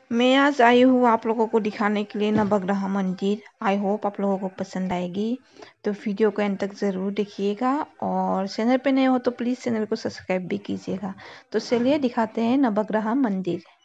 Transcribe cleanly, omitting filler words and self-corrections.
मैं आज आई हूँ आप लोगों को दिखाने के लिए नवग्रह मंदिर। आई होप आप लोगों को पसंद आएगी, तो वीडियो को एंड तक ज़रूर देखिएगा और चैनल पे नए हो तो प्लीज़ चैनल को सब्सक्राइब भी कीजिएगा। तो चलिए दिखाते हैं नवग्रह मंदिर।